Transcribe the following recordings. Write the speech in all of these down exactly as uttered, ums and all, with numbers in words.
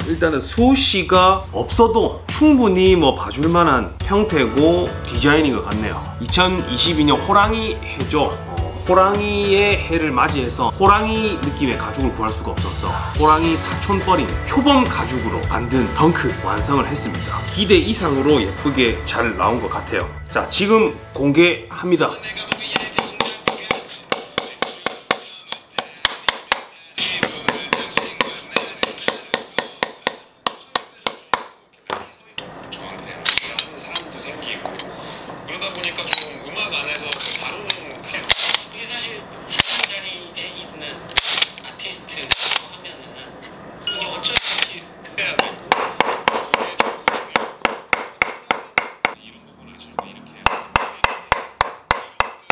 일단은 수호씨가 없어도 충분히 뭐 봐줄 만한 형태고 디자인인 것 같네요. 이천이십이 년 호랑이 해죠. 호랑이의 해를 맞이해서 호랑이 느낌의 가죽을 구할 수가 없었어. 호랑이 사촌뻘인 표범 가죽으로 만든 덩크 완성을 했습니다. 기대 이상으로 예쁘게 잘 나온 것 같아요. 자, 지금 공개합니다. 그러다 보니까 좀 음악 안에서 다루는 이게 사실 사천 자리에 있는 아티스트 하면은 이게 어쩔 수 없이 해야 되고 이런 부분을 좀 이렇게 해야 되고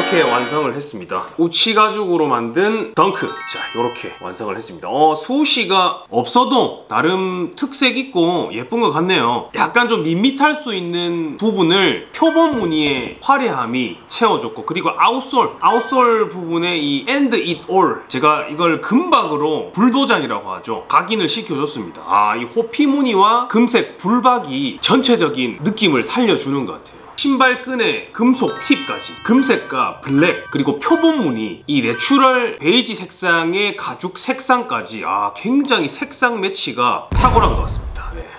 이렇게 완성을 했습니다. 우치 가죽으로 만든 덩크. 자, 이렇게 완성을 했습니다. 어, 수시가 없어도 나름 특색 있고 예쁜 것 같네요. 약간 좀 밋밋할 수 있는 부분을 표범 무늬의 화려함이 채워줬고, 그리고 아웃솔 아웃솔 부분에 이 end it all, 제가 이걸 금박으로 불도장이라고 하죠. 각인을 시켜줬습니다. 아, 이 호피 무늬와 금색 불박이 전체적인 느낌을 살려주는 것 같아요. 신발끈의 금속 팁까지, 금색과 블랙, 그리고 표범 무늬, 이 내추럴 베이지 색상의 가죽 색상까지, 아, 굉장히 색상 매치가 탁월한 것 같습니다. 네.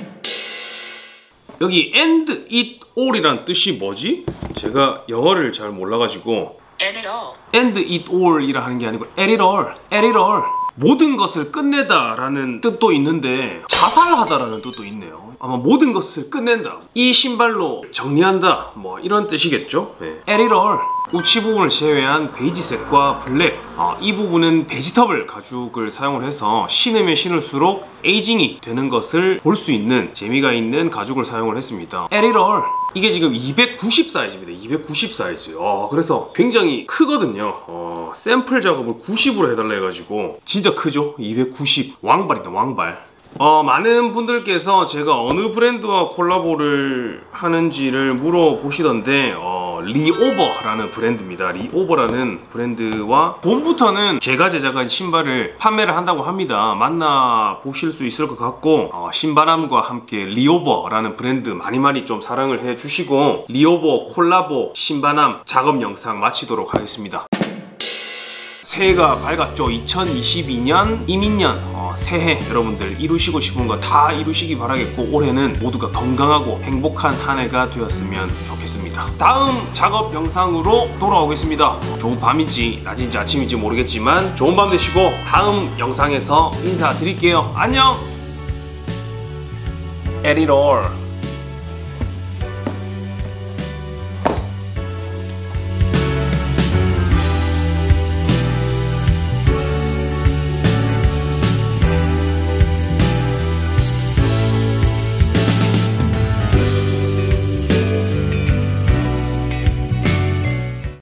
여기 end it all이란 뜻이 뭐지? 제가 영어를 잘 몰라가지고 end it all. end it all이라 하는 게 아니고 end it all, end it all. 모든 것을 끝내다 라는 뜻도 있는데 자살하다라는 뜻도 있네요. 아마 모든 것을 끝낸다, 이 신발로 정리한다, 뭐 이런 뜻이겠죠. 네. end it all. 우치 부분을 제외한 베이지색과 블랙, 어, 이 부분은 베지터블 가죽을 사용을 해서 신으면 신을수록 에이징이 되는 것을 볼 수 있는 재미가 있는 가죽을 사용을 했습니다. end it all. 이게 지금 이백구십 사이즈입니다. 이백구십 사이즈. 어, 그래서 굉장히 크거든요. 어, 샘플 작업을 구십으로 해달라 해가지고 진짜 크죠? 이백구십. 왕발이다, 왕발. 어, 많은 분들께서 제가 어느 브랜드와 콜라보를 하는지를 물어보시던데, 어, reover라는 브랜드입니다. reover라는 브랜드와 봄부터는 제가 제작한 신발을 판매를 한다고 합니다. 만나보실 수 있을 것 같고, 어, 신바람과 함께 reover라는 브랜드 많이 많이 좀 사랑을 해주시고, reover 콜라보 신바람 작업 영상 마치도록 하겠습니다. 새해가 밝았죠. 이천이십이 년 이민년, 어, 새해 여러분들 이루시고 싶은 거 다 이루시기 바라겠고, 올해는 모두가 건강하고 행복한 한 해가 되었으면 좋겠습니다. 다음 작업 영상으로 돌아오겠습니다. 좋은 밤인지 낮인지 아침인지 모르겠지만 좋은 밤 되시고 다음 영상에서 인사드릴게요. 안녕. Edit all.